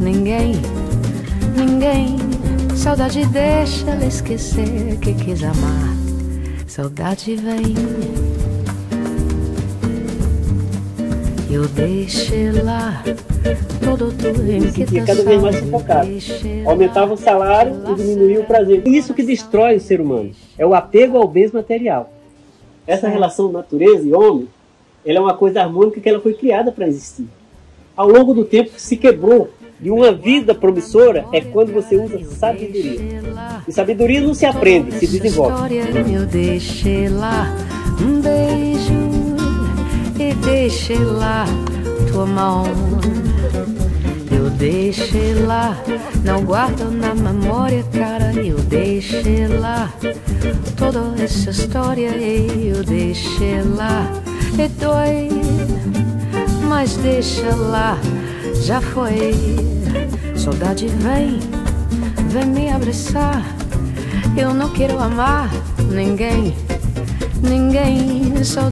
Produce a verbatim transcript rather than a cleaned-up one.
ninguém, ninguém. Saudade deixa ela esquecer que quis amar. Saudade vem, eu deixei lá todo o E fica cada vez mais sufocado. Aumentava o salário e diminuía o prazer. Isso que destrói o ser humano. É o apego ao bens material. Essa relação natureza e homem, ela é uma coisa harmônica que ela foi criada para existir. Ao longo do tempo se quebrou. E uma vida promissora é quando você usa sabedoria. E sabedoria não se aprende, se desenvolve. Eu deixei lá um beijo e deixei lá tua mão. Eu deixei lá, não guardo na memória, cara. Eu deixei lá toda essa história. Eu deixei lá e dói, mas deixa lá, já foi. Saudade vem, vem me abraçar. Eu não quero amar ninguém, ninguém.